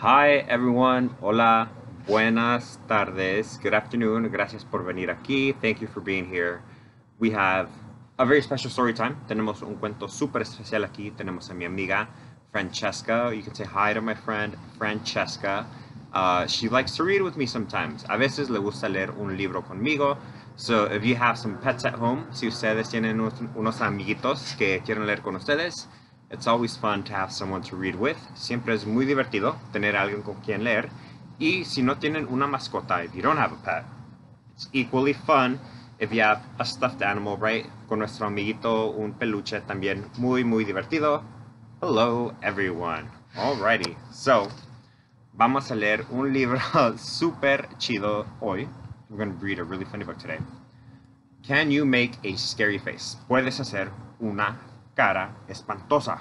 Hi everyone, hola, buenas tardes, good afternoon, gracias por venir aquí, thank you for being here. We have a very special story time. Tenemos un cuento súper especial aquí. Tenemos a mi amiga Francesca. You can say hi to my friend Francesca. She likes to read with me sometimes. A veces le gusta leer un libro conmigo. So if you have some pets at home, si ustedes tienen unos amiguitos que quieren leer con ustedes, it's always fun to have someone to read with. Siempre es muy divertido tener a alguien con quien leer. Y si no tienen una mascota, if you don't have a pet, it's equally fun if you have a stuffed animal, right? Con nuestro amiguito, un peluche también muy divertido. Hello, everyone. Alrighty, so vamos a leer un libro super chido hoy. We're going to read a really funny book today. Can you make a scary face? Puedes hacer una cara espantosa.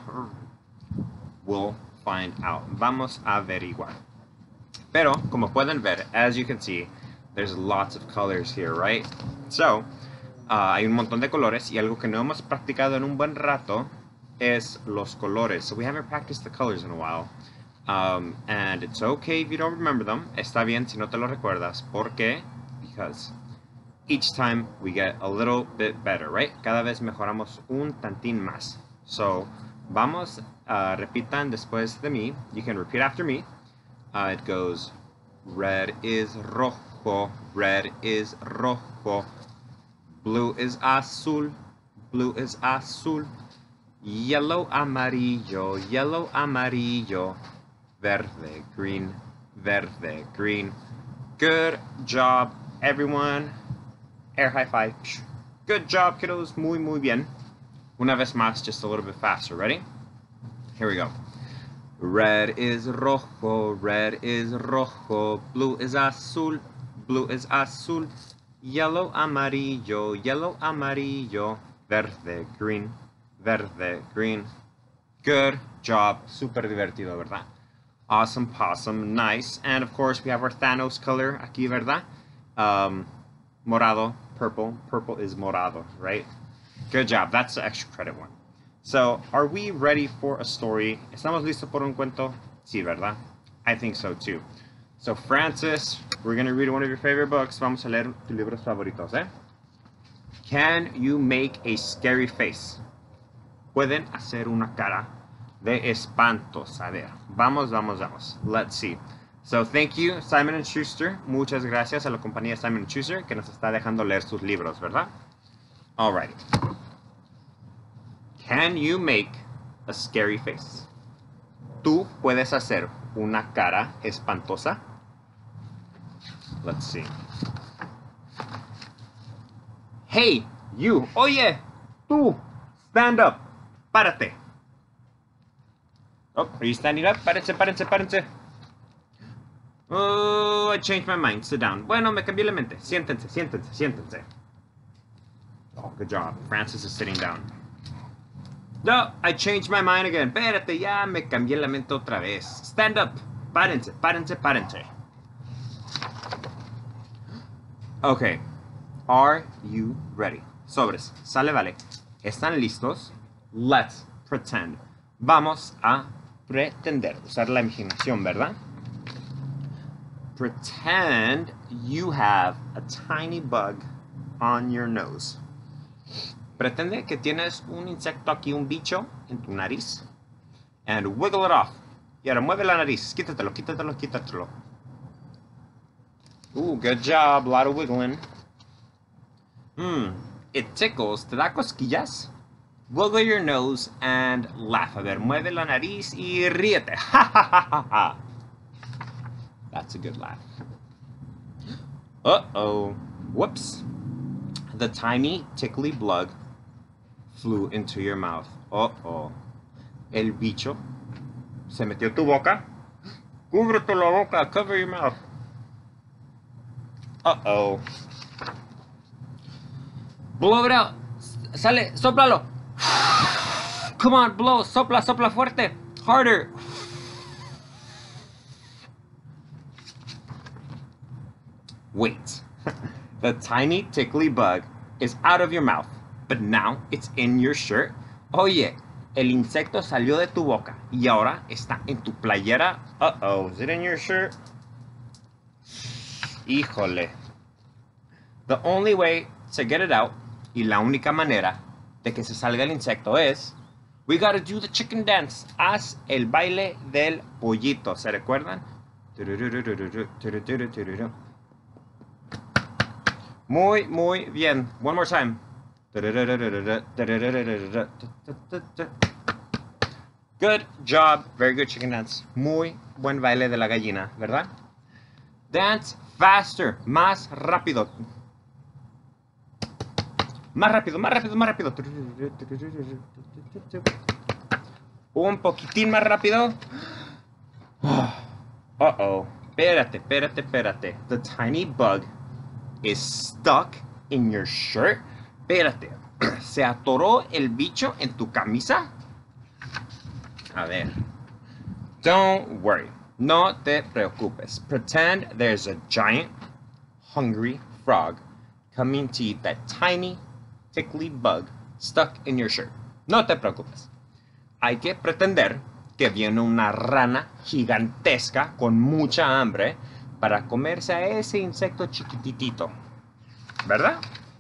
We'll find out. Vamos a averiguar. Pero, como pueden ver, as you can see, there's lots of colors here, right? So, hay un montón de colores y algo que no hemos practicado en un buen rato es los colores. So we haven't practiced the colors in a while. And it's okay if you don't remember them. Está bien si no te lo recuerdas. ¿Por qué? Because each time we get a little bit better, right? Cada vez mejoramos un tantín más. So, vamos, repitan después de mí. You can repeat after me. It goes, red is rojo, red is rojo. Blue is azul, blue is azul. Yellow, amarillo, yellow, amarillo. Verde, green, verde, green. Good job, everyone. Air high five. Good job, kiddos. Muy bien. Una vez más, just a little bit faster. Ready? Here we go. Red is rojo, red is rojo. Blue is azul, blue is azul. Yellow, amarillo, yellow, amarillo. Verde, green, verde, green. Good job. Super divertido, ¿verdad? Awesome, possum, nice. And of course, we have our Thanos color aquí, ¿verdad? Morado, purple. Purple is morado, right? Good job. That's the extra credit one. So, are we ready for a story? ¿Estamos listos por un cuento? Sí, ¿verdad? I think so too. So, Francis, we're going to read one of your favorite books. Vamos a leer tus libros favoritos, ¿eh? Can you make a scary face? Pueden hacer una cara de espantos. A ver, vamos. Let's see. So, thank you, Simon & Schuster. Muchas gracias a la compañía Simon & Schuster que nos está dejando leer sus libros, ¿verdad? Alrighty. Can you make a scary face? ¿Tú puedes hacer una cara espantosa? Let's see. Hey, you. Oye, tú. Stand up. Párate. Oh, are you standing up? Párense. Oh, I changed my mind. Sit down. Bueno, me cambié la mente. Siéntense. Oh, good job. Francis is sitting down. No, I changed my mind again. Espérate, ya me cambié la mente otra vez. Stand up. Párense. Okay. Are you ready? Sobres. Sale, vale. ¿Están listos? Let's pretend. Vamos a pretender. Usar la imaginación, ¿verdad? Pretend you have a tiny bug on your nose. Pretende que tienes un insecto aquí, un bicho en tu nariz. And wiggle it off. Y ahora mueve la nariz. Quítatelo. Ooh, good job. A lot of wiggling. It tickles. ¿Te da cosquillas? Wiggle your nose and laugh. A ver, mueve la nariz y ríete. Ha. That's a good laugh. Uh-oh. Whoops. The tiny tickly bug flew into your mouth. Uh-oh. El bicho se metió en tu boca. Cúbrete la boca. Cover your mouth. Uh-oh. Blow it out. Sale, sóplalo. Come on, blow. Sopla fuerte. Harder. Wait. The tiny tickly bug is out of your mouth, but now it's in your shirt. Oye, El insecto salió de tu boca y ahora está en tu playera. Uh-oh, is it in your shirt? Híjole. The only way to get it out, y la única manera de que se salga el insecto es, we gotta do the chicken dance. Haz el baile del pollito. ¿Se recuerdan? Muy, muy bien. One more time. Good job. Very good chicken dance. Muy buen baile de la gallina, ¿verdad? Dance faster. Más rápido. Más rápido, más rápido, más rápido. Un poquitín más rápido. Uh-oh. Espérate, espérate, espérate. The tiny bug is stuck in your shirt. Espérate. ¿Se atoró el bicho en tu camisa? A ver. Don't worry. No te preocupes. Pretend there's a giant, hungry frog coming to eat that tiny, tickly bug stuck in your shirt. No te preocupes. Hay que pretender que viene una rana gigantesca con mucha hambre para comerse a ese insecto chiquititito. ¿Verdad?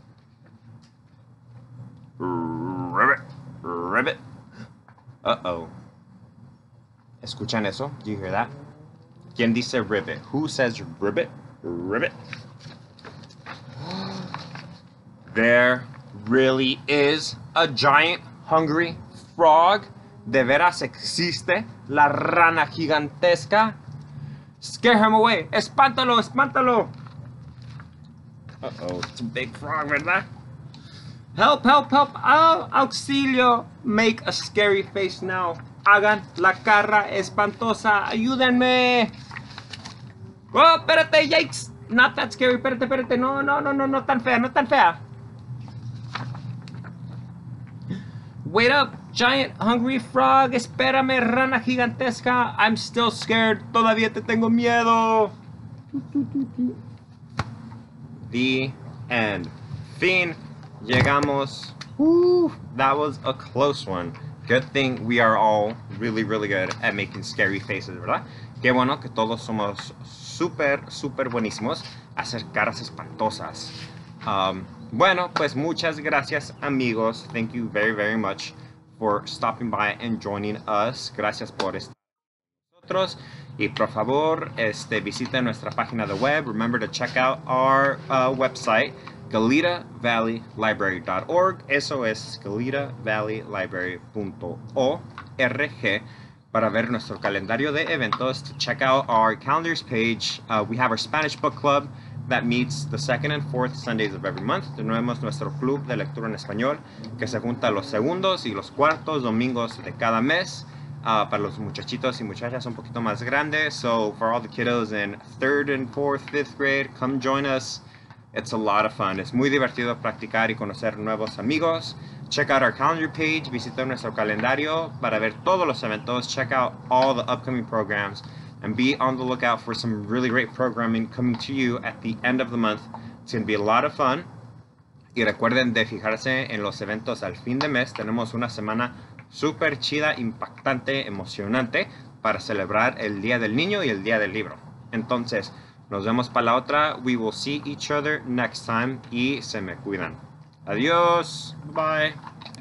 Ribbit, ribbit. Uh-oh. ¿Escuchan eso? Do you hear that? ¿Quién dice ribbit? Who says ribbit? Ribbit. There really is a giant hungry frog. ¿De veras existe la rana gigantesca? Scare him away. Espántalo, espántalo. Uh-oh, it's a big frog, ¿verdad? Help, help, help. Oh, auxilio. Make a scary face now. Hagan la cara espantosa. Ayúdenme. Oh, espérate, yikes. Not that scary. Espérate, espérate. No, no, no, no, no tan fea, no tan fea. Wait up, giant hungry frog. Espérame, rana gigantesca. I'm still scared. Todavía te tengo miedo. The end. Fin. Llegamos. That was a close one. Good thing we are all really, really good at making scary faces, ¿verdad? Qué bueno que todos somos súper, súper buenísimos a hacer caras espantosas. Bueno, pues muchas gracias, amigos. Thank you very, very much for stopping by and joining us. Gracias por estar con nosotros. Y por favor, visiten nuestra página de web. Remember to check out our website, GalitaValleyLibrary.org. Eso es GalitaValleyLibrary.org para ver nuestro calendario de eventos. To check out our calendars page, we have our Spanish book club that meets the second and fourth Sundays of every month. Tenemos nuestro club de lectura en español que se junta los segundos y los cuartos domingos de cada mes. Para los muchachitos y muchachas un poquito más grandes. So for all the kiddos in 3rd and 4th, 5th grade, come join us. It's a lot of fun. Es muy divertido practicar y conocer nuevos amigos. Check out our calendar page. Visita nuestro calendario para ver todos los eventos. Check out all the upcoming programs. And be on the lookout for some really great programming coming to you at the end of the month. It's going to be a lot of fun. Y recuerden de fijarse en los eventos al fin de mes. Tenemos una semana súper chida, impactante, emocionante para celebrar el Día del Niño y el Día del Libro. Entonces, nos vemos para la otra. We will see each other next time y se me cuidan. Adiós. Bye.